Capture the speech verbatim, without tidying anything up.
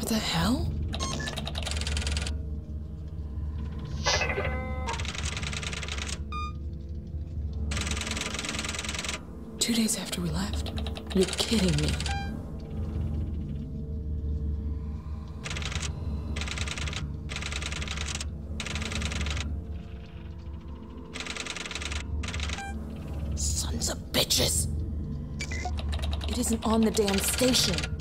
What the hell? Two days after we left? You're kidding me. Sons of bitches! It isn't on the damn station.